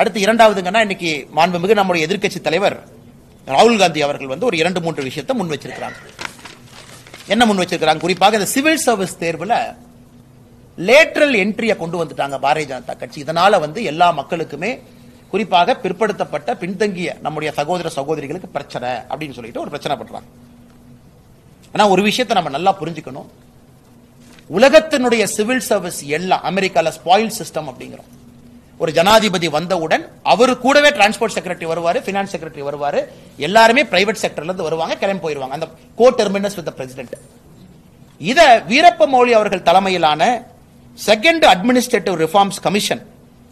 அடுத்து இரண்டாவதுங்கன்னா இன்னைக்கு மாண்புமிகு நம்முடைய எதிர்க்கட்சி தலைவர் ராகுல் காந்தி அவர்கள் வந்து ஒரு 2-3 விஷயத்தை முன் வச்சிருக்கிறாங்க. என்ன முன் வச்சிருக்கிறாங்க? குறிப்பாக இந்த சிவில் சர்வீஸ் தேர்வுல லேட்டரல் என்ட்ரியை கொண்டு வந்துட்டாங்க பாரதிய ஜனதா கட்சி. இதனால வந்து எல்லா மக்களுக்குமே குறிப்பாக பிற்படுத்தப்பட்ட பின்தங்கிய நம்முடைய சகோதர சகோதரிகளுக்கு பிரச்சனை அப்படின்னு சொல்லிட்டு ஒரு பிரச்சனை பண்றாங்க. ஆனா ஒரு விஷயத்தை நம்ம நல்லா புரிஞ்சுக்கணும். உலகத்தினுடைய சிவில் சர்வீஸ் எல்லாம் அமெரிக்கால ஸ்பாயில் சிஸ்டம் அப்படிங்கிறோம். ஒரு ஜனாதிபதி வந்தவுடன் அவரு கூடவே டிரான்ஸ்போர்ட் செக்ரட்டரி வருவாரு, பினான்ஸ் செக்ரட்டரி வருவாரு, எல்லாருமே பிரைவேட் செக்டர்ல இருந்து வருவாங்க, கிளம்பி போயிருவாங்க. அந்த co terminus with the president. இத வீரப்ப மொய்லி அவர்கள் தலைமையிலான செகண்ட் அட்மினிஸ்ட்ரேட்டிவ் ரிஃபார்ம்ஸ் கமிஷன்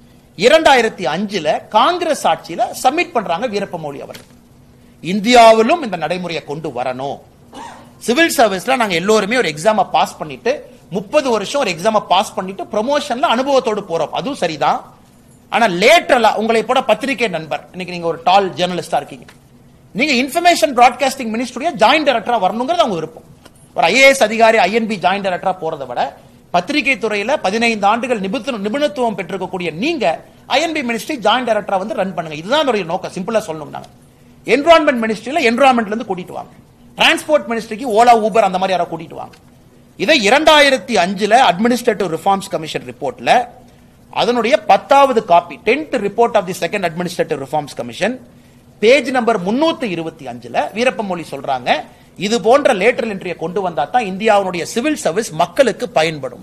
2005ல காங்கிரஸ் ஆட்சியில சப்மிட் பண்றாங்க வீரப்ப மொய்லி அவர்கள். இந்தியாவிலும் இந்த நடைமுறையை கொண்டு வரணும். சிவில் சர்வீஸ்ல நாங்க எல்லோருமே ஒரு எக்ஸாம பாஸ் பண்ணிட்டு 30 வருஷம் ஒரு எக்ஸாம பாஸ் பண்ணிட்டு ப்ரமோஷன்ல அனுபவத்தோடு போறோம். அதுவும் சரிதான். ஆனா லேட்டரலா உங்களை போட பத்திரிகை நண்பர், இன்னைக்கு நீங்க ஒரு டால் ஜெர்னலிஸ்டா இருக்கீங்க, நீங்க இன்ஃபர்மேஷன் பிராட்காஸ்டிங் மினிஸ்ட்ரியா ஜாயிண்ட் டைரக்டரா வரணுங்கிறது அவங்க விருப்பம். ஒரு ஐஏஎஸ் அதிகாரி ஐஎன்பி ஜாயிண்ட் டைரக்டரா போறதை விட பத்திரிகை துறையில 15 ஆண்டுகள் நிபுணத்துவம் பெற்றிருக்கக்கூடிய நீங்க ஐஎன்பி மினிஸ்ட்ரி ஜாயிண்ட் டைரக்டரா வந்து ரன் பண்ணுங்க. இதுதான் என்னுடைய நோக்கம். சிம்பிளா சொல்லணும். என்விரான்மெண்ட் மினிஸ்ட்ரியில என்விரான்மெண்ட்ல இருந்து கூட்டிட்டு வாங்க. டிரான்ஸ்போர்ட் மினிஸ்ட்ரிக்கு ஓலா ஊபர் அந்த மாதிரி யாரோ கூட்டிட்டு வாங்க. இதை 2005ல அட்மினிஸ்ட்ரேட்டிவ் ரிஃபார்ம்ஸ் கமிஷன் ரிப்போர்ட்ல அதனுடைய 10வது copy 10th report of the second administrative reforms commission page number 325ல வீரப்ப மொய்லி சொல்றாங்க, இது போன்ற லேட்டரல் என்ட்ரியை கொண்டு வந்தா தான் இந்தியாவுடைய சிவில் சர்வீஸ் மக்களுக்கு பயன்படும்.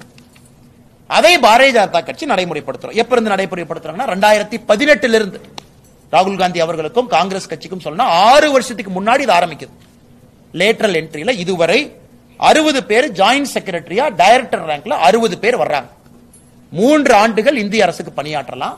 அதை பாரதிய ஜனதா கட்சி நடைமுறைப்படுத்துறோம். எப்ப இருந்து நடைமுறைப்படுத்துறாங்கன்னா 2018 இருந்து. ராகுல் காந்தி அவர்களுக்கும் காங்கிரஸ் கட்சிக்கும் சொன்னா 6 வருஷத்துக்கு முன்னாடி இது ஆரம்பிக்குது. லேட்டரல் என்ட்ரியில இதுவரை 60 பேர் ஜாயிண்ட் செக்ரட்டரியா டைரக்டர் ரேங்க்ல 60 பேர் வர்றாங்க. 3 ஆண்டுகள் இந்திய அரசுக்கு பணியாற்றலாம்.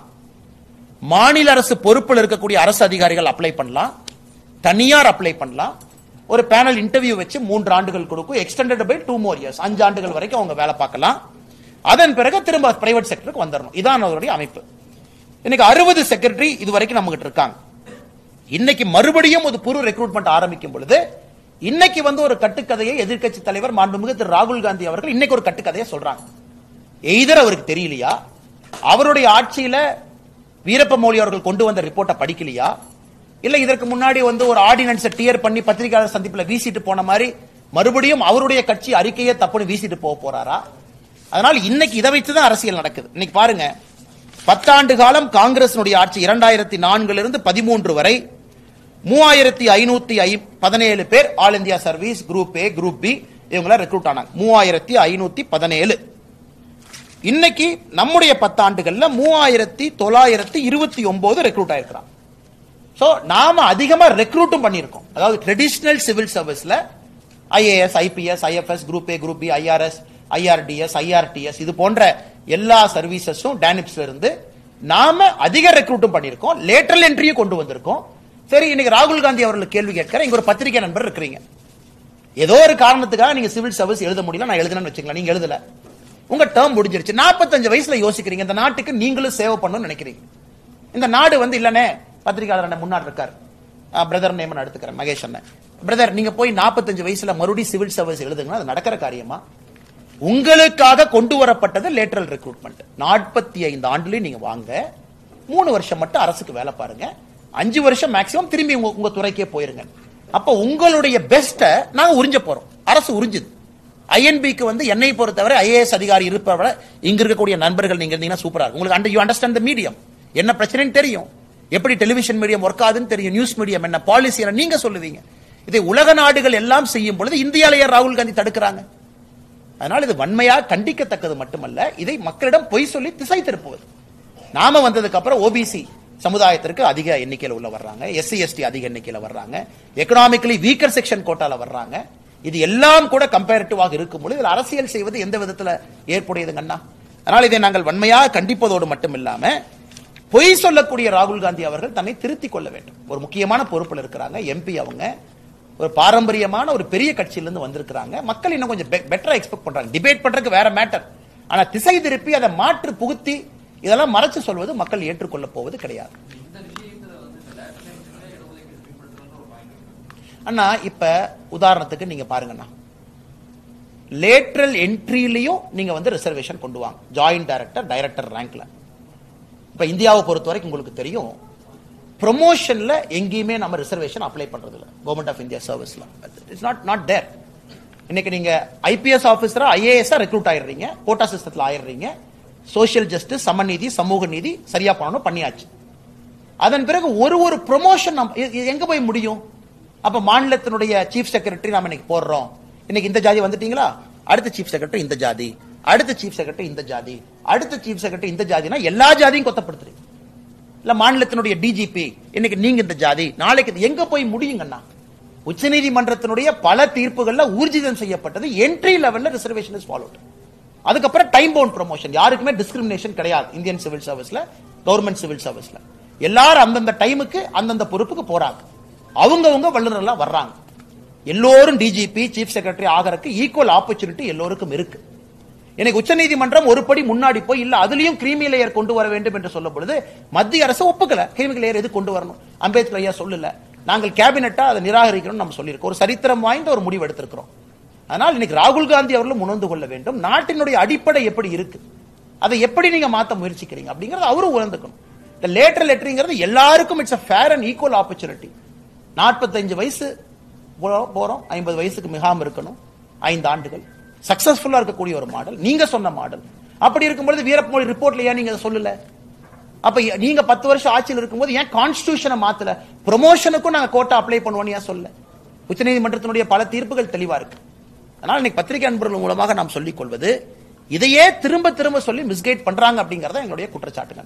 மாநில அரசு பொறுப்பில் இருக்கக்கூடிய அரசு அதிகாரிகள் அப்ளை பண்ணலாம், தனியார் அப்ளை பண்ணலாம். ஒரு பேனல் இன்டர்வியூ வச்சு 3 ஆண்டுகள் கொடுக்கும். எக்ஸ்டெண்டட் பை 2 more years, 5 ஆண்டுகள் வரைக்கும் அவங்க வேலை பார்க்கலாம். அதன் பிறகு திரும்ப பிரைவேட் செக்டருக்கு வந்துடணும். இதான் அவருடைய அமைப்பு. இன்னைக்கு 60 செக்ரட்டரி இது வரைக்கும் நம்ம கிட்ட இருக்காங்க. இன்னைக்கு மறுபடியும் ஒரு புது ரெக்ரூட்மெண்ட் ஆரம்பிக்கும் பொழுது இன்னைக்கு வந்து ஒரு கட்டுக்கதையை எதிர்க்கட்சி தலைவர் மாண்புமிகு திரு ராகுல் காந்தி அவர்கள் இன்னைக்கு ஒரு கட்டுக்கதையை சொல்றாங்க. எய்தர் அவருக்கு தெரியலையா, அவருடைய ஆட்சியில வீரப்ப மொய்லி அவர்கள் கொண்டு வந்த ரிப்போர்ட்டை படிக்கலையா, இல்ல இதற்கு முன்னாடி வந்து ஒரு ஆர்டினன்ஸை டியர் பண்ணி பத்திரிகையாளர் சந்திப்புல வீசிட்டு போன மாதிரி மறுபடியும் அவருடைய கட்சி அறிக்கையே தப்புன்னு வீசிட்டு போக போறாரா? அதனால இன்னைக்கு இதை வைத்துதான் அரசியல் நடக்குது. இன்னைக்கு பாருங்க, 10 ஆண்டு காலம் காங்கிரஸ் ஆட்சி 2004 இருந்து 13 வரை 3517 பேர் all India service group A group B இவங்கள ரெக்ரூட் ஆனாங்க. 3517. இன்னைக்கு நம்முடைய 10 ஆண்டுகள்ல 3929 ரெக்ரூட் ஆயிருக்கிறாங்க. சோ நாம அதிகமா ரெக்ரூட்டும் பண்ணிருக்கோம். அதாவது ட்ரெடிஷனல் சிவில் சர்வீஸ்ல IAS, IPS, IFS, group A, group B, IRS, IRTS, IRTS இது போன்ற எல்லா சர்வீசஸும் டானிப்ஸ்ல இருந்து நாம அதிக ரெக்ரூட்டும் பண்ணிருக்கோம். லேட்டரல் என்ட்ரியும் கொண்டு வந்திருக்கோம். சரி, இன்னைக்கு ராகுல் காந்தி அவர்கள் கேள்வி கேட்கிற இங்க ஒரு பத்திரிகை நண்பர் இருக்கிறீங்க, ஏதோ ஒரு காரணத்துக்காக நீங்க சிவில் சர்வீஸ் எழுத முடியல, நான் எழுதுனேன்னு வச்சுக்கலாம், நீங்க எழுதல, உங்க டேர்ம் முடிஞ்சிருச்சு, 45 வயசுல யோசிக்கிறீங்க இந்த நாட்டுக்கு நீங்களும் சேவை பண்ணணும்னு நினைக்கிறீங்க. இந்த நாடு வந்து இல்லனே பத்திரிகையாளர் முன்னாடி இருக்காரு, பிரதர் நேம் நான் எடுத்துக்கிறேன், மகேஷ் அண்ணன், பிரதர் நீங்க போய் 45 வயசுல மறுபடியும் சிவில் சர்வீஸ் எழுதுங்கன்னா அது நடக்கிற காரியமா? உங்களுக்காக கொண்டு வரப்பட்டது லேட்டரல் ரெக்ரூட்மெண்ட். 45 ஆண்டுலயும் நீங்க வாங்க, 3 வருஷம் மட்டும் அரசுக்கு வேலை பாருங்க, 5 வருஷம் மேக்சிமம் திரும்பி உங்க துறைக்கே போயிருங்க. அப்ப உங்களுடைய பெஸ்ட நாங்க உறிஞ்ச போறோம். அரசு உறிஞ்சுது. ஐஎன்பிக்கு வந்து என்னை பொறுத்தவரை ஐஏஎஸ் அதிகாரி இருப்பவரை இங்க இருக்கக்கூடிய நண்பர்கள் நீங்க இருந்தீங்கன்னா சூப்பரா இருக்கும். உங்களுக்கு யூ அண்டர்ஸ்டாண்ட் தி மீடியம், என்ன பிரச்சனைன்னு தெரியும், எப்படி டெலிவிஷன் மீடியம் ஒர்க் ஆகுதுன்னு தெரியும், நியூஸ் மீடியம் என்ன, பாலிசி என்ன நீங்க சொல்லுவீங்க. இதை உலக நாடுகள் எல்லாம் செய்யும் பொழுது இந்தியாவிலேயே ராகுல் காந்தி தடுக்கிறாங்க. அதனால இது வன்மையா கண்டிக்கத்தக்கது மட்டுமல்ல, இதை மக்களிடம் பொய் சொல்லி திசை திருப்புவது. நாம வந்ததுக்கு அப்புறம் ஓபிசி சமுதாயத்திற்கு அதிக எண்ணிக்கையில் உள்ள வர்றாங்க, எஸ்சி எஸ்டி அதிக எண்ணிக்கையில் வர்றாங்க, எக்கனாமிக்கலி வீக்கர் செக்ஷன் கோட்டால வர்றாங்க. இது எல்லாம் கூட கம்பேரிட்டிவாக இருக்கும்போது இதில் அரசியல் செய்வது எந்த விதத்தில் ஏற்புடையதுங்கண்ணா? அதனால் இதை நாங்கள் வன்மையாக கண்டிப்பதோடு மட்டும் இல்லாம பொய் சொல்லக்கூடிய ராகுல் காந்தி அவர்கள் தன்னை திருத்திக் கொள்ள வேண்டும். ஒரு முக்கியமான பொறுப்பில் இருக்கிறாங்க, எம்பி, அவங்க ஒரு பாரம்பரியமான ஒரு பெரிய கட்சியிலிருந்து வந்திருக்கிறாங்க. மக்கள் இன்னும் கொஞ்சம் பெட்டரா எக்ஸ்பெக்ட் பண்றாங்க. டிபேட் பண்றதுக்கு வேற மேட்டர், ஆனா திசை திருப்பி அதை மாற்று புகுத்தி இதெல்லாம் மறைச்சு சொல்வது மக்கள் ஏற்றுக்கொள்ள போவது கிடையாது. அண்ணா இப்ப உதாரணத்துக்கு நீங்க பாருங்கண்ணா, லேட்டரல் என்ட்ரிலையும் நீங்க வந்து ரிசர்வேஷன் கொண்டு வாங்க, ஜாயிண்ட் டைரக்டர் டைரக்டர் ரேங்க்ல. இப்ப இந்தியாவை பொறுத்த வரைக்கும் உங்களுக்கு தெரியும், ப்ரொமோஷன்ல எங்கேயுமே நம்ம ரிசர்வேஷன் அப்ளை பண்றது இல்ல. கவர்மெண்ட் ஆஃப் இந்தியா சர்வீஸ்ல இட்ஸ் நாட் தேர். இன்னைக்கு நீங்க ஐபிஎஸ் ஆபீசரா ஐஏஎஸ் ரெக்ரூட் ஆயிடுறீங்க, கோட்டா சிஸ்டத்துல ஆயிடுறீங்க. சோசியல் ஜஸ்டிஸ், சமநீதி, சமூக நீதி சரியா பண்ணணும், பண்ணியாச்சு. அதன் பிறகு ஒரு ப்ரொமோஷன் எங்க போய் முடியும்? அப்ப மாநிலத்தினுடைய சீஃப் செக்ரட்டரி நாம இன்னைக்கு போடுறோம், இன்னைக்கு இந்த ஜாதி வந்துட்டீங்களா, அடுத்த சீஃப் செக்ரட்டரி இந்த ஜாதி, அடுத்த சீஃப் செக்ரட்டரி இந்த ஜாதி, அடுத்த சீஃப் செக்ரட்டரி இந்த ஜாதினா எல்லா ஜாதியும் கொத்தப்படுத்துறீங்க. இல்ல மாநிலத்தினுடைய டிஜிபி இன்னைக்கு நீங்க இந்த ஜாதி, நாளைக்கு எங்க போய் முடியுங்கண்ணா? உச்சநீதிமன்றத்தினுடைய பல தீர்ப்புகள்ல ஊர்ஜிதம் செய்யப்பட்டது என்ட்ரி லெவல்ல ரிசர்வேஷன் இஸ் ஃபாலோட். அதுக்கப்புறம் டைம் பவுண்ட் ப்ரமோஷன், யாருக்குமே டிஸ்கிரிமினேஷன் கிடையாது. இந்தியன் சிவில் சர்வீஸ்ல, கவர்மெண்ட் சிவில் சர்வீஸ்ல எல்லாரும் அந்தந்த டைமுக்கு அந்தந்த பொறுப்புக்கு போறாங்க. அவங்கவங்க வல்லுநர்லாம் வர்றாங்க. எல்லோரும் டிஜிபி, சீஃப் செக்ரட்டரி ஆகிறதுக்கு ஈக்குவல் ஆப்பர்ச்சுனிட்டி எல்லோருக்கும் இருக்கு. எனக்கு உச்சநீதிமன்றம் ஒரு படி முன்னாடி போய் இல்ல அதுலயும் கிரீமி லேயர் கொண்டு வர வேண்டும் என்று சொல்லும் பொழுது மத்திய அரசு ஒப்புக்கல. கிரீமி லேயர் எது கொண்டு வரணும்? அம்பேத்கர் ஐயா சொல்லல, நாங்கள் கேபினெட்டா அதை நிராகரிக்கணும் நம்ம சொல்லியிருக்கோம். ஒரு சரித்திரம் வாய்ந்த ஒரு முடிவு எடுத்திருக்கிறோம். அதனால் இன்னைக்கு ராகுல் காந்தி அவர்களும் உணர்ந்து கொள்ள வேண்டும், நாட்டினுடைய அடிப்படை எப்படி இருக்கு, அதை எப்படி நீங்க மாத்த முயற்சிக்கிறீங்க அப்படிங்கறது அவரும் உணர்ந்துக்கணும். இந்த லேட்டரல் லெட்டரிங்கிறது எல்லாருக்கும் it's a fair and equal opportunity. 45 வயசு போறோம், 50 வயசுக்கு மிகாம இருக்கணும், 5 ஆண்டுகள் சக்சஸ்ஃபுல்லா இருக்கக்கூடிய ஒரு மாடல், நீங்க சொன்ன மாடல். அப்படி இருக்கும்போது வீரப்பமொழி ரிப்போர்ட்ல ஏன் நீங்க சொல்லல? அப்ப நீங்க 10 வருஷம் ஆட்சியில் இருக்கும்போது ஏன் கான்ஸ்டிடியூஷனை மாத்தல? ப்ரொமோஷனுக்கும் நாங்க கோட்டா அப்ளை பண்ணுவோம் ஏன் சொல்ல? உச்சநீதிமன்றத்தினுடைய பல தீர்ப்புகள் தெளிவா இருக்கு. அதனால இன்னைக்கு பத்திரிகை அன்பர்கள் மூலமாக நாம் சொல்லிக் கொள்வது, இதையே திரும்ப திரும்ப சொல்லி மிஸ்கைட் பண்றாங்க அப்படிங்கறத எங்களுடைய குற்றச்சாட்டுங்க.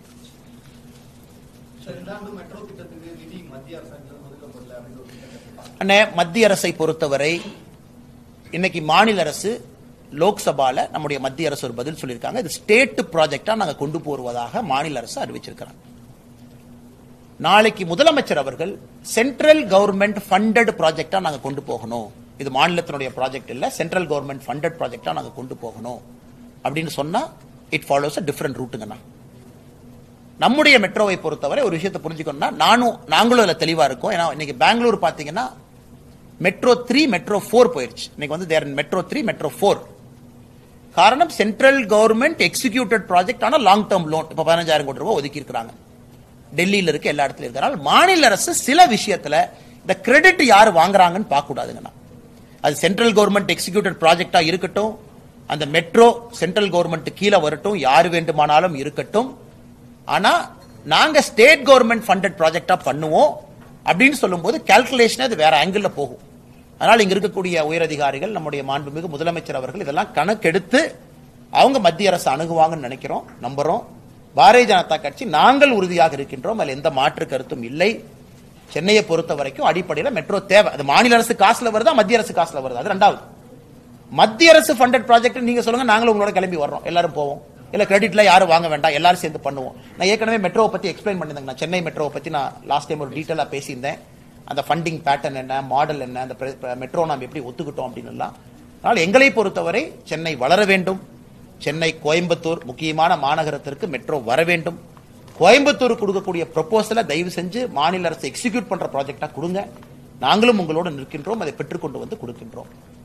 மத்திய அரசை பொறுத்தவரை இன்னைக்கு மாநில அரசு லோக்சபால நம்முடைய மத்திய அரசு ஒரு பதில் சொல்லியிருக்காங்க. இது ஸ்டேட் ப்ராஜெக்டா நாங்க கொண்டு போவதாக மாநில அரசு அறிவிச்சிருக்கிறாங்க. நாளைக்கு முதலமைச்சர் அவர்கள் சென்ட்ரல் கவர்மெண்ட் ஃபண்டட் ப்ராஜெக்டா நாங்க கொண்டு போகணும், இது மாநிலத்தினுடைய ப்ராஜெக்ட் இல்ல, சென்ட்ரல் கவர்மெண்ட் ஃபண்டட் ப்ராஜெக்டா நாங்க கொண்டு போகணும் அப்படின்னு சொன்னா இட் ஃபாலோஸ் a different ரூட்டுங்கண்ணா. நம்முடைய மெட்ரோவை பொறுத்தவரை ஒரு விஷயத்தை புரிஞ்சுக்கணும்னா நாங்களும் அதுல தெளிவா இருக்கோம். ஏன்னா இன்னைக்கு பெங்களூர் பாத்தீங்கன்னா மெட்ரோ 3 மெட்ரோ 4 போயிருச்சு. இன்னைக்கு வந்து தேர் மெட்ரோ 3 மெட்ரோ 4. காரணம் சென்ட்ரல் கவர்மெண்ட் எக்ஸிக்யூட்டட் ப்ராஜெக்ட் ஆன லாங் டேர்ம் லோன் இப்ப 15,000 கோடி ரூபாய் ஒதுக்கி இருக்கிறாங்க. டெல்லியில இருக்கு, எல்லா இடத்துல இருக்கிறாங்க. மாநில அரசு சில விஷயத்துல இந்த கிரெடிட் யாரு வாங்குறாங்கன்னு பார்க்க கூடாதுங்கண்ணா. அது சென்ட்ரல் கவர்மெண்ட் எக்ஸிக்யூட்டட் ப்ராஜெக்டா இருக்கட்டும், அந்த மெட்ரோ சென்ட்ரல் கவர்மெண்ட் கீழே வரட்டும், யாரு வேண்டுமானாலும் இருக்கட்டும். ஆனா நாங்க ஸ்டேட் கவர்மெண்ட் ஃபண்டட் ப்ராஜெக்டா பண்ணுவோம் அப்படின்னு சொல்லும் போது கால்குலேஷன் அது வேற ஆங்கிள் போகும். அதனால இங்க இருக்கக்கூடிய உயரதிகாரிகள், நம்முடைய மாண்புமிகு முதலமைச்சர் அவர்கள் இதெல்லாம் கணக்கெடுத்து அவங்க மத்திய அரசு அணுகுவாங்கன்னு நினைக்கிறோம், நம்புறோம். பாரதிய ஜனதா கட்சி நாங்கள் உறுதியாக இருக்கின்றோம், அதில் எந்த மாற்று கருத்தும் இல்லை. சென்னையை பொறுத்த வரைக்கும் அடிப்படையில் மெட்ரோ தேவை. அது மாநில அரசு காசுல வருதா, மத்திய அரசு காசுல வருதா, அது ரெண்டாவது. மத்திய அரசு ஃபண்டட் ப்ராஜெக்ட் நீங்க சொல்லுங்க, நாங்களும் உங்களோட கிளம்பி வர்றோம், எல்லாரும் போவோம். இல்ல கிரெடிட்ல யாரும் வாங்க வேண்டாம், எல்லாரும் சேர்ந்து பண்ணுவோம். நான் ஏற்கனவே மெட்ரோவை பத்தி எக்ஸ்பிளைன் பண்ணிருந்தேன். சென்னை மெட்ரோவை பத்தி நான் லாஸ்ட் டைம் ஒரு டீட்டெயிலா பேசியிருந்தேன். அந்த ஃபண்டிங் பேட்டர்ன் என்ன, மாடல் என்ன, அந்த மெட்ரோ நாம் எப்படி ஒத்துக்கிட்டோம் அப்படின்னு எல்லாம். அதனால எங்களை பொறுத்தவரை சென்னை வளர வேண்டும். சென்னை கோயம்புத்தூர் முக்கியமான மாநகரத்திற்கு மெட்ரோ வர வேண்டும். கோயம்புத்தூர் கொடுக்கக்கூடிய ப்ரொபோசலை தயவு செஞ்சு மாநில அரசு எக்ஸிக்யூட் பண்ற ப்ராஜெக்டா கொடுங்க. நாங்களும் உங்களோட நிற்கின்றோம், அதை பெற்றுக்கொண்டு வந்து கொடுக்கின்றோம்.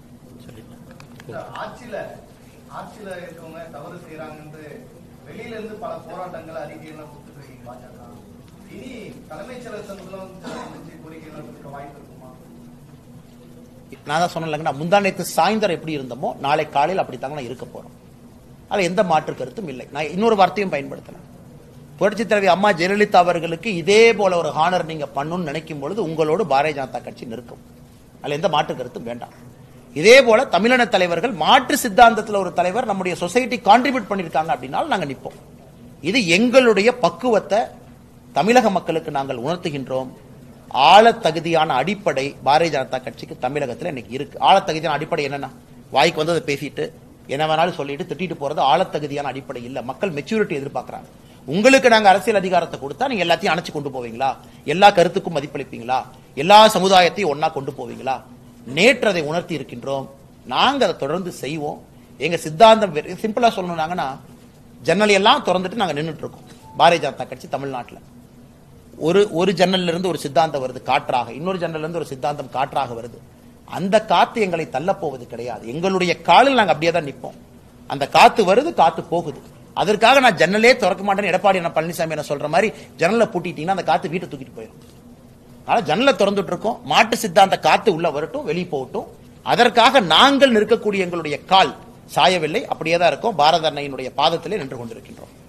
ஆட்சியில இருக்கவங்க தவறு செய்யறாங்க, வெளியில இருந்து பல போராட்டங்கள் அறிக்கைகள் கொடுத்துருக்கீங்க பாஜக. இனி தலைமைச் செயலகத்தில் முதலமைச்சர் கோரிக்கைகள் கொடுக்க வாய்ப்பு இருக்குமா? நான் தான் சொன்னேன், முந்தா நேற்று சாயந்தரம் எப்படி இருந்தோமோ நாளை காலையில் அப்படித்தாங்க நான் இருக்க போறோம். அதுல எந்த மாற்று கருத்தும் இல்லை. நான் இன்னொரு வார்த்தையும் பயன்படுத்தினேன். புரட்சித் தலைவி அம்மா ஜெயலலிதா அவர்களுக்கு இதே போல ஒரு ஹானர் நீங்க பண்ணணும்னு நினைக்கும் பொழுது உங்களோடு பாரதிய ஜனதா கட்சி நிற்கும். அதுல எந்த மாற்று கருத்தும் வேண்டாம். இதே போல தமிழின தலைவர்கள் மாற்று சித்தாந்தத்தில் ஒரு தலைவர் நம்முடைய சொசைட்டி கான்ட்ரிபியூட் பண்ணிருக்காங்க அப்படின்னாலும் நாங்க நிற்போம். இது எங்களுடைய பக்குவத்தை தமிழக மக்களுக்கு நாங்கள் உணர்த்துகின்றோம். ஆழ தகுதியான அடிப்படை பாரதிய ஜனதா கட்சிக்கு தமிழகத்தில் இன்னைக்கு இருக்கு. ஆழ தகுதியான அடிப்படை என்னன்னா, வாய்க்கு வந்ததை பேசிட்டு என்ன வேணாலும் சொல்லிட்டு திட்டிட்டு போறது ஆழ தகுதியான அடிப்படை இல்ல. மக்கள் மெச்சூரிட்டி எதிர்பார்க்கிறாங்க. உங்களுக்கு நாங்க அரசியல் அதிகாரத்தை கொடுத்தா நீங்க எல்லாத்தையும் அணைச்சு கொண்டு போவீங்களா? எல்லா கருத்துக்கும் மதிப்பளிப்பீங்களா? எல்லா சமுதாயத்தையும் ஒன்னா கொண்டு போவீங்களா? நேற்று அதை உணர்த்தி இருக்கின்றோம். நாங்க அதை தொடர்ந்து செய்வோம். எங்க சித்தாந்தம் சிம்பிளா சொல்லணும்னாங்கன்னா, ஜன்னல் எல்லாம் திறந்துட்டு நாங்க நின்றுட்டு இருக்கோம். பாரதிய ஜனதா கட்சி தமிழ்நாட்டில் ஒரு ஜன்னல்ல இருந்து ஒரு சித்தாந்தம் வருது காற்றாக, இன்னொரு ஜன்னல்ல இருந்து ஒரு சித்தாந்தம் காற்றாக வருது. அந்த காத்து எங்களை தள்ள போவது கிடையாது. எங்களுடைய காலில் நாங்க அப்படியே தான் நிற்போம். அந்த காத்து வருது, காத்து போகுது. அதற்காக நான் ஜன்னலே திறக்க மாட்டேன்னு எடப்பாடி பழனிசாமி என்ன சொல்ற மாதிரி ஜன்னலை பூட்டிட்டீங்கன்னா அந்த காத்து வீட்டை தூக்கிட்டு போயிடும். ஆனா ஜன்னலை திறந்துட்டு இருக்கோம், மாட்டு சித்தாந்த காத்து உள்ள வரட்டும், வெளியே போகட்டும். அதற்காக நாங்கள் நிற்கக்கூடிய எங்களுடைய கால் சாயவில்லை, அப்படியே தான் இருக்கும். பாரத அன்னையினுடைய பாதத்திலே நின்று கொண்டிருக்கின்றோம்.